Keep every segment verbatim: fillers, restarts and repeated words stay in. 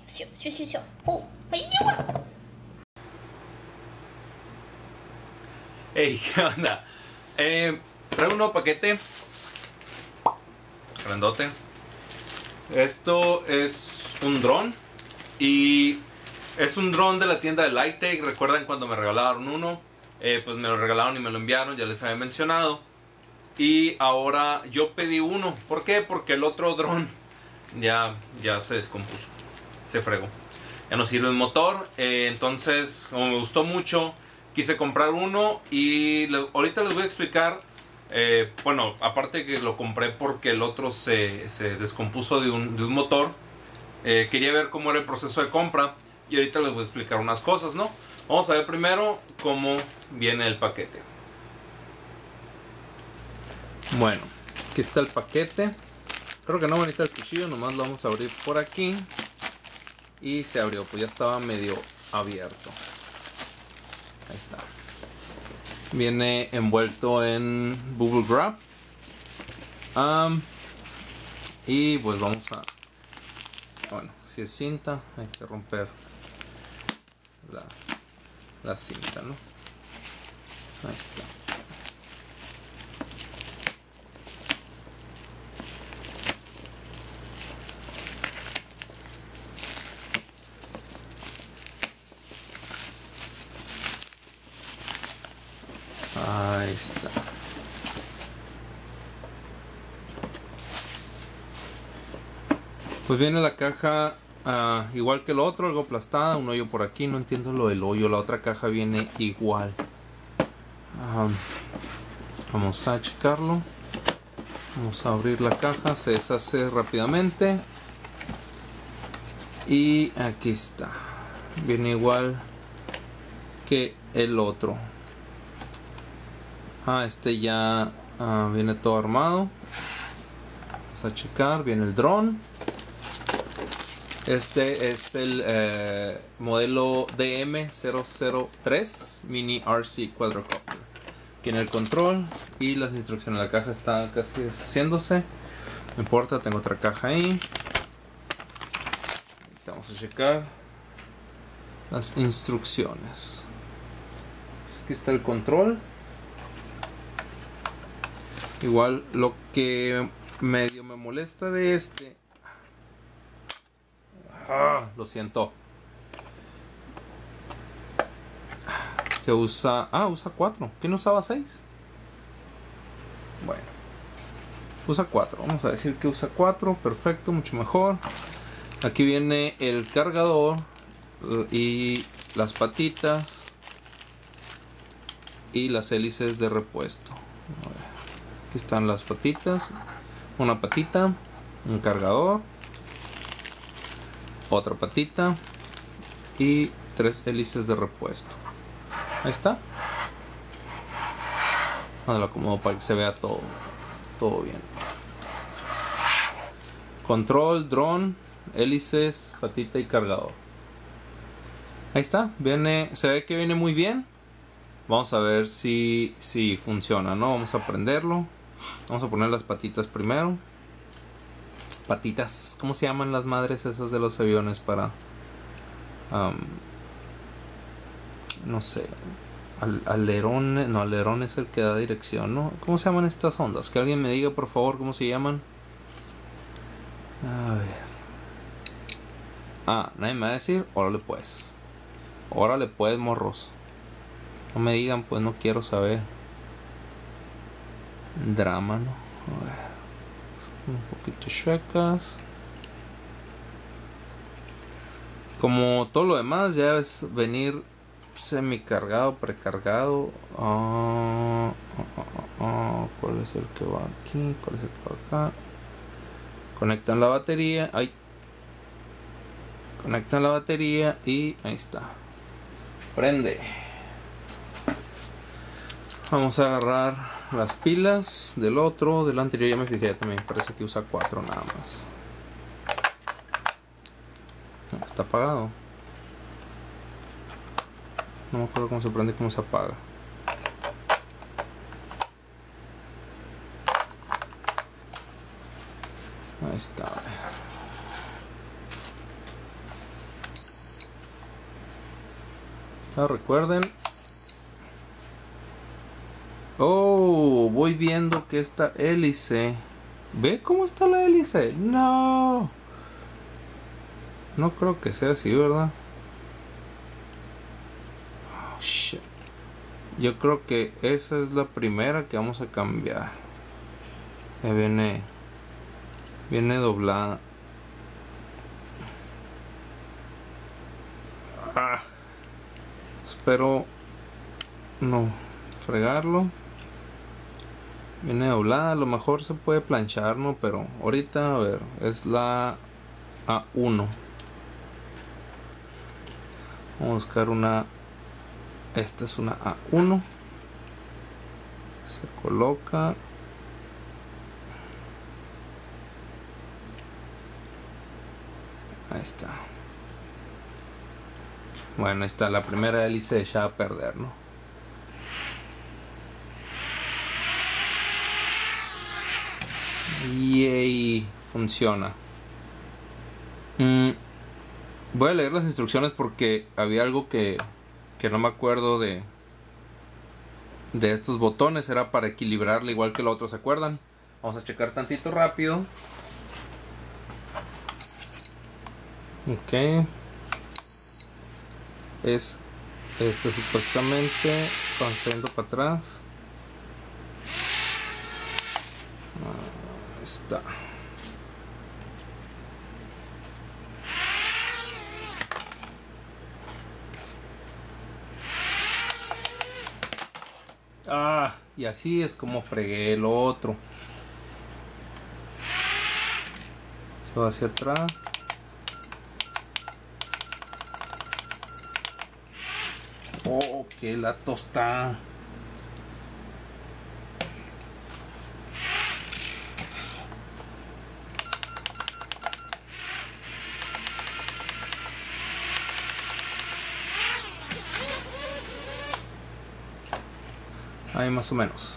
咻咻咻咻，哦，没有啊。 Hey, ¿qué onda? Eh, traigo un nuevo paquete grandote. Esto es un dron y es un dron de la tienda de Lightech. ¿Recuerdan cuando me regalaron uno? Eh, pues me lo regalaron y me lo enviaron, ya les había mencionado. Y ahora yo pedí uno. ¿Por qué? Porque el otro dron ya, ya se descompuso, se fregó, ya no sirve el motor. eh, Entonces, como me gustó mucho, quise comprar uno. Y le, ahorita les voy a explicar. eh, Bueno, aparte que lo compré porque el otro se, se descompuso de un, de un motor. eh, Quería ver cómo era el proceso de compra. Y ahorita les voy a explicar unas cosas, ¿no? Vamos a ver primero cómo viene el paquete. Bueno, aquí está el paquete. Creo que no necesita el cuchillo, nomás lo vamos a abrir por aquí. Y se abrió, pues ya estaba medio abierto. Ahí está. Viene envuelto en bubble wrap. Um, y pues vamos a... Bueno, si es cinta, hay que romper la, la cinta, ¿no? Ahí está. Ahí está. Pues viene la caja uh, igual que el otro, algo aplastada, un hoyo por aquí, no entiendo lo del hoyo. La otra caja viene igual. Um, vamos a checarlo. Vamos a abrir la caja, se deshace rápidamente. Y aquí está. Viene igual que el otro. Ah, este ya uh, viene todo armado. Vamos a checar. Viene el dron. Este es el eh, modelo D M cero cero tres Mini R C Quadrocopter. Tiene el control y las instrucciones. La caja está casi deshaciéndose. No importa, tengo otra caja ahí. Vamos a checar las instrucciones. Aquí está el control. Igual lo que medio me molesta de este, ah, lo siento, que usa, ah, usa cuatro. ¿Quién usaba seis? Bueno, usa cuatro. Vamos a decir que usa cuatro. Perfecto, mucho mejor. Aquí viene el cargador y las patitas y las hélices de repuesto. A ver. Aquí están las patitas, una patita, un cargador, otra patita y tres hélices de repuesto. Ahí está. Ahora lo acomodo para que se vea todo, todo bien. Control, dron, hélices, patita y cargador. Ahí está. Viene, se ve que viene muy bien. Vamos a ver si, si funciona, ¿no? Vamos a prenderlo. Vamos a poner las patitas primero. Patitas, ¿cómo se llaman las madres esas de los aviones para... Um, no sé. Al, alerón, no, alerón es el que da dirección, ¿no? ¿Cómo se llaman estas ondas? Que alguien me diga, por favor, ¿cómo se llaman? A ver. Ah, nadie me va a decir. Órale pues. Órale pues, morros. No me digan, pues no quiero saber. Drama, ¿no? A ver. Un poquito chuecas. Como todo lo demás, ya es venir semi cargado, precargado. Oh, oh, oh, oh. ¿Cuál es el que va aquí? ¿Cuál es el que va acá? Conectan la batería. Ahí. Conectan la batería y ahí está. Prende. Vamos a agarrar las pilas del otro. Del anterior ya me fijé también. Parece que usa cuatro nada más. Está apagado. No me acuerdo cómo se prende y cómo se apaga. Ahí está. Ah, recuerden. Oh, voy viendo que esta hélice. ¿Ve cómo está la hélice? No. No creo que sea así, ¿verdad? Oh, shit. Yo creo que esa es la primera que vamos a cambiar. Que viene. Viene doblada. Ah. Espero no fregarlo. Viene doblada. A lo mejor se puede planchar, ¿no? Pero ahorita, a ver, es la A uno. Vamos a buscar una. Esta es una A uno. Se coloca. Ahí está. Bueno, ahí está. La primera hélice echada a perder, ¿no? Yay. Funciona. Mm, voy a leer las instrucciones porque había algo que, que no me acuerdo de, de estos botones. Era para equilibrarla igual que lo otro, ¿se acuerdan? Vamos a checar tantito rápido. Ok. Es este supuestamente cuando está yendo para atrás. Ahí está. Ah, y así es como fregué el otro. Se va hacia atrás. Oh, que la tosta. Ahí más o menos.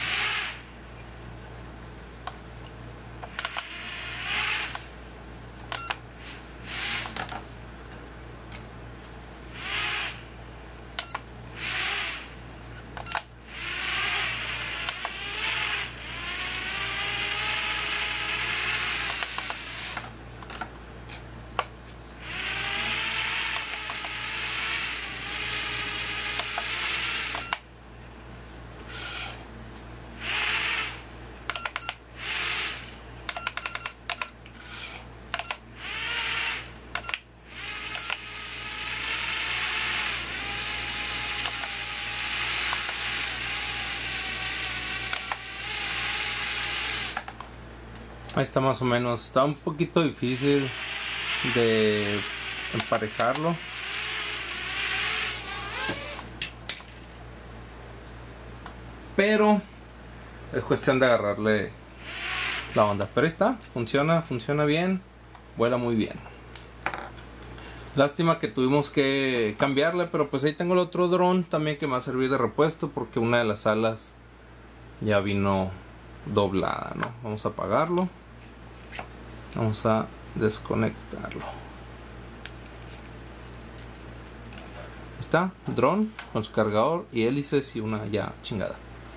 Ahí está más o menos. Está un poquito difícil de emparejarlo. Pero es cuestión de agarrarle la onda. Pero ahí está. Funciona, funciona bien. Vuela muy bien. Lástima que tuvimos que cambiarle. Pero pues ahí tengo el otro dron también que me va a servir de repuesto. Porque una de las alas ya vino doblada, ¿no? Vamos a apagarlo. Vamos a desconectarlo. Está, dron con su cargador y hélices y una ya chingada.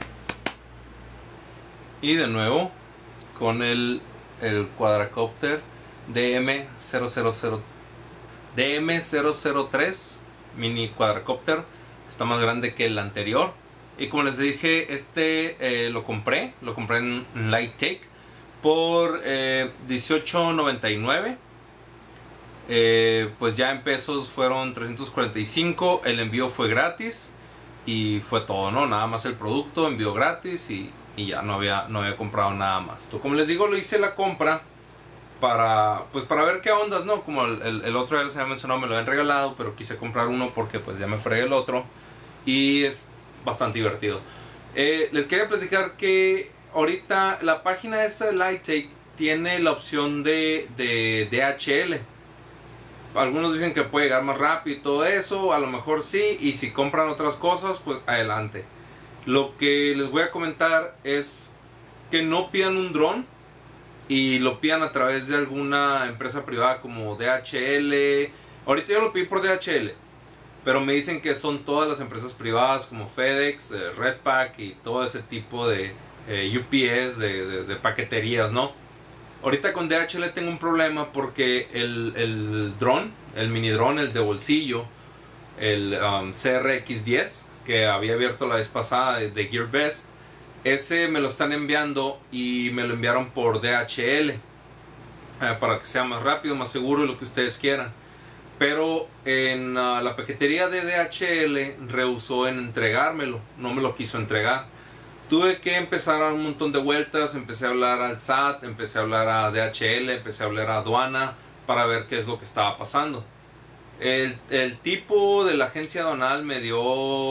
Y de nuevo con el, el cuadracopter D M cero cero cero D M cero cero tres mini cuadracopter. Está más grande que el anterior. Y como les dije, este eh, lo compré. Lo compré en Lightake por eh, dieciocho noventa y nueve. Eh, pues ya en pesos fueron trescientos cuarenta y cinco. El envío fue gratis. Y fue todo, ¿no? Nada más el producto, envío gratis y, y ya no había, no había comprado nada más. Como les digo, lo hice la compra para, pues para ver qué ondas, ¿no? Como el, el, el otro ya les había mencionado, me lo habían regalado, pero quise comprar uno porque pues ya me fregué el otro. Y es bastante divertido. Eh, les quería platicar que ahorita la página esta de Lightake tiene la opción de, de D H L. Algunos dicen que puede llegar más rápido y todo eso. A lo mejor sí. Y si compran otras cosas, pues adelante. Lo que les voy a comentar es que no pidan un dron y lo pidan a través de alguna empresa privada como D H L. Ahorita yo lo pedí por D H L. pero me dicen que son todas las empresas privadas como FedEx, eh, Redpack y todo ese tipo de eh, U P S, de, de, de paqueterías, ¿no? Ahorita con D H L tengo un problema porque el, el dron, el mini dron, el de bolsillo, el um, C R X diez que había abierto la vez pasada de, de GearBest, ese me lo están enviando y me lo enviaron por D H L eh, para que sea más rápido, más seguro y lo que ustedes quieran. Pero en uh, la paquetería de D H L rehusó en entregármelo, no me lo quiso entregar. Tuve que empezar a dar un montón de vueltas, empecé a hablar al S A T, empecé a hablar a D H L, empecé a hablar a aduana para ver qué es lo que estaba pasando. El, el tipo de la agencia aduanal me dio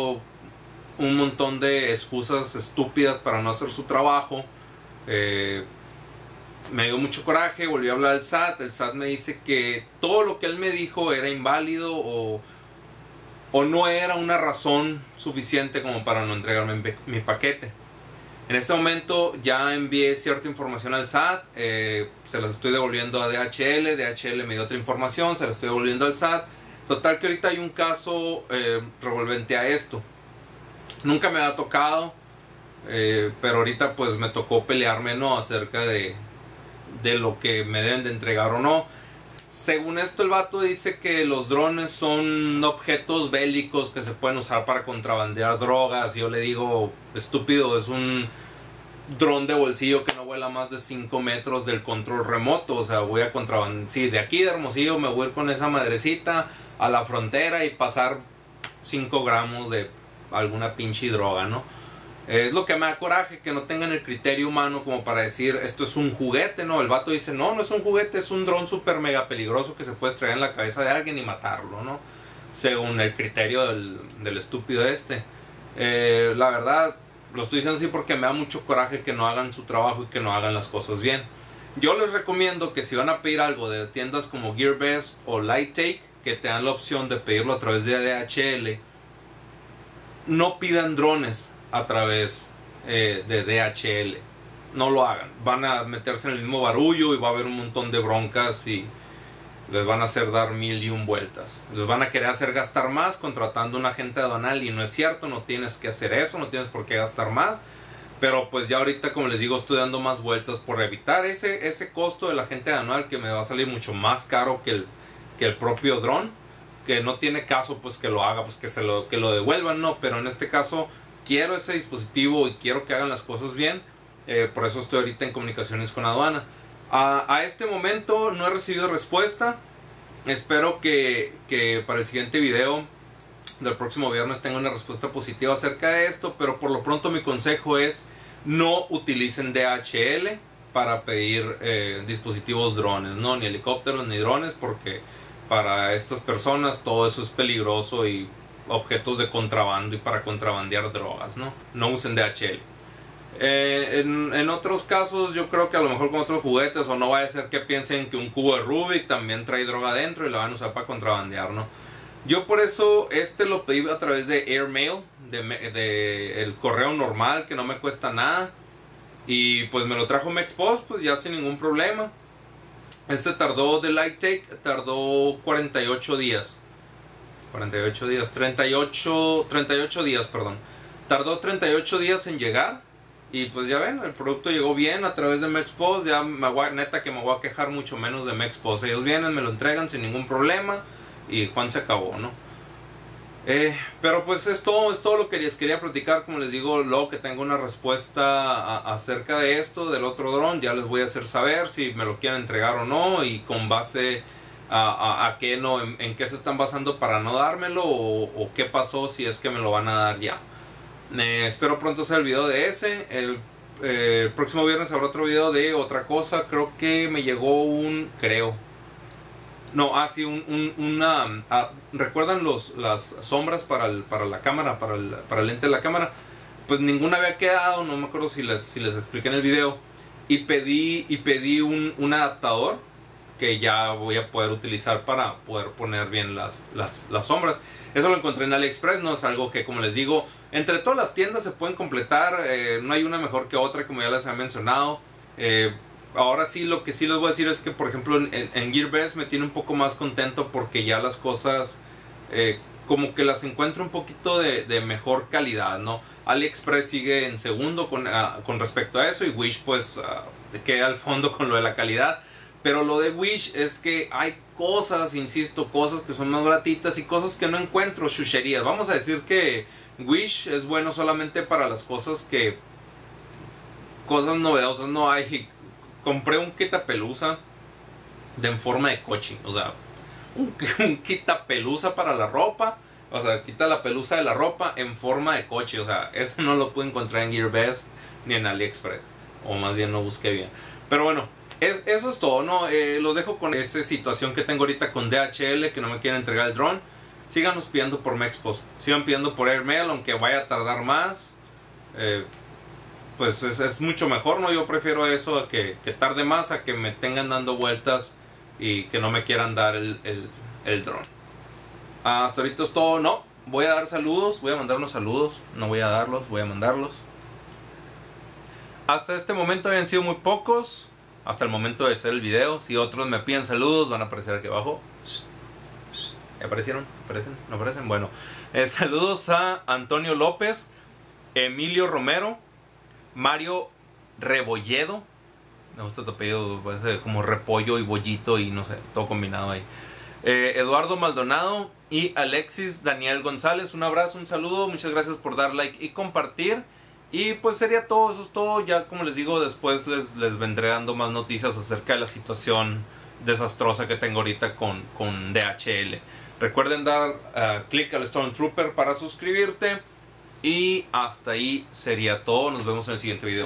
un montón de excusas estúpidas para no hacer su trabajo. Eh, me dio mucho coraje, volví a hablar al S A T. El S A T me dice que todo lo que él me dijo era inválido o, o no era una razón suficiente como para no entregarme mi, mi paquete. En este momento ya envié cierta información al S A T, eh, se las estoy devolviendo a D H L, D H L me dio otra información, se las estoy devolviendo al S A T. Total que ahorita hay un caso eh, revolvente a esto. Nunca me ha tocado, eh, pero ahorita pues me tocó pelearme, ¿no? Acerca de, de lo que me deben de entregar o no. Según esto el vato dice que los drones son objetos bélicos que se pueden usar para contrabandear drogas. Y yo le digo, estúpido, es un dron de bolsillo que no vuela más de cinco metros del control remoto. O sea, voy a contrabandear, sí, de aquí de Hermosillo me voy a ir con esa madrecita a la frontera y pasar cinco gramos de alguna pinche droga, ¿no? Es lo que me da coraje, que no tengan el criterio humano como para decir esto es un juguete, ¿no? El vato dice, no, no es un juguete, es un dron súper mega peligroso que se puede estrellar en la cabeza de alguien y matarlo, ¿no? Según el criterio del, del estúpido este. Eh, la verdad, lo estoy diciendo así porque me da mucho coraje que no hagan su trabajo y que no hagan las cosas bien. Yo les recomiendo que si van a pedir algo de tiendas como GearBest o Lighttake, que te dan la opción de pedirlo a través de D H L, no pidan drones a través eh, de D H L. No lo hagan. Van a meterse en el mismo barullo y va a haber un montón de broncas y les van a hacer dar mil y un vueltas. Les van a querer hacer gastar más contratando un agente aduanal y no es cierto, no tienes que hacer eso, no tienes por qué gastar más. Pero pues ya ahorita, como les digo, estoy dando más vueltas por evitar ese, ese costo del agente aduanal que me va a salir mucho más caro que el, que el propio dron. Que no tiene caso pues que lo haga, pues que, se lo, que lo devuelvan, no. Pero en este caso quiero ese dispositivo y quiero que hagan las cosas bien. Eh, por eso estoy ahorita en comunicaciones con aduana. A, a este momento no he recibido respuesta. Espero que, que para el siguiente video del próximo viernes tenga una respuesta positiva acerca de esto. Pero por lo pronto mi consejo es no utilicen D H L para pedir eh, dispositivos drones, no, ni helicópteros ni drones, porque para estas personas todo eso es peligroso y objetos de contrabando y para contrabandear drogas, ¿no? No usen D H L. Eh, en, en otros casos yo creo que a lo mejor con otros juguetes, o no vaya a ser que piensen que un cubo de Rubik también trae droga adentro y lo van a usar para contrabandear, ¿no? Yo por eso este lo pedí a través de Airmail, de, de el correo normal que no me cuesta nada. Y pues me lo trajo Mexpost, pues ya sin ningún problema. Este tardó de Lighttake, tardó cuarenta y ocho días. cuarenta y ocho días, treinta y ocho, treinta y ocho días, perdón. Tardó treinta y ocho días en llegar. Y pues ya ven, el producto llegó bien a través de Mexpost. Ya me voy, neta que me voy a quejar mucho menos de Mexpost. Ellos vienen, me lo entregan sin ningún problema. Y Juan se acabó, ¿no? Eh, pero pues es todo, es todo lo que les quería platicar. Como les digo, luego que tengo una respuesta a, acerca de esto, del otro dron, ya les voy a hacer saber si me lo quieren entregar o no. Y con base a, a, a qué no, en, en qué se están basando para no dármelo. O, o qué pasó si es que me lo van a dar ya. Eh, espero pronto hacer el video de ese. El, eh, el próximo viernes habrá otro video de otra cosa. Creo que me llegó un... Creo No, ah, sí, un, un, una... Ah, ¿recuerdan los, las sombras para, el, para la cámara, para el, para el lente de la cámara? Pues ninguna había quedado, no me acuerdo si les, si les expliqué en el video. Y pedí, y pedí un, un adaptador que ya voy a poder utilizar para poder poner bien las, las, las sombras. Eso lo encontré en AliExpress, no es algo que, como les digo, entre todas las tiendas se pueden completar. Eh, no hay una mejor que otra, como ya les he mencionado. Eh... Ahora sí, lo que sí les voy a decir es que, por ejemplo, en, en GearBest me tiene un poco más contento porque ya las cosas, eh, como que las encuentro un poquito de, de mejor calidad, ¿no? AliExpress sigue en segundo con, uh, con respecto a eso, y Wish pues uh, queda al fondo con lo de la calidad. Pero lo de Wish es que hay cosas, insisto, cosas que son más baratitas y cosas que no encuentro, chucherías. Vamos a decir que Wish es bueno solamente para las cosas que... cosas novedosas. No hay... Compré un quitapelusa de en forma de coche. O sea, un, un quitapelusa para la ropa. O sea, quita la pelusa de la ropa en forma de coche. O sea, eso no lo pude encontrar en GearBest ni en AliExpress. O más bien no busqué bien. Pero bueno, es, eso es todo, ¿no? Eh, los dejo con esa situación que tengo ahorita con D H L, que no me quieren entregar el dron. Síganos pidiendo por Mexpost. Sigan pidiendo por Airmail, aunque vaya a tardar más. Eh, pues es, es mucho mejor, ¿no? Yo prefiero eso a que, que tarde más, a que me tengan dando vueltas y que no me quieran dar el, el, el dron. Hasta ahorita es todo, no. Voy a dar saludos, voy a mandar unos saludos. No voy a darlos, voy a mandarlos. Hasta este momento habían sido muy pocos. Hasta el momento de hacer el video. Si otros me piden saludos, van a aparecer aquí abajo. ¿Aparecieron? ¿Aparecen? ¿No aparecen? Bueno, eh, saludos a Antonio López, Emilio Romero, Mario Rebolledo. Me gusta tu apellido, parece como repollo y bollito y no sé, todo combinado ahí. Eh, Eduardo Maldonado y Alexis Daniel González. Un abrazo, un saludo, muchas gracias por dar like y compartir. Y pues sería todo, eso es todo. Ya como les digo, después les, les vendré dando más noticias acerca de la situación desastrosa que tengo ahorita con, con D H L. Recuerden dar uh, clic al Stormtrooper para suscribirte. Y hasta ahí sería todo. Nos vemos en el siguiente video.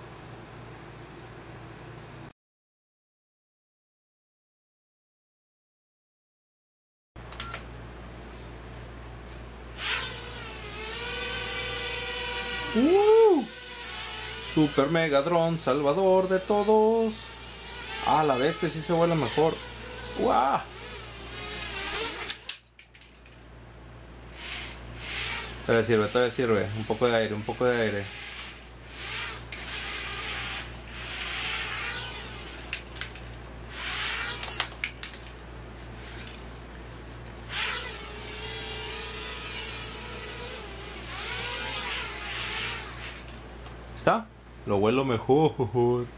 Uh, Super Mega Dron, salvador de todos. Ah, la bestia sí se vuela mejor. ¡Wow! Todavía sirve, todavía sirve. Un poco de aire, un poco de aire. ¿Está? Lo vuelo mejor.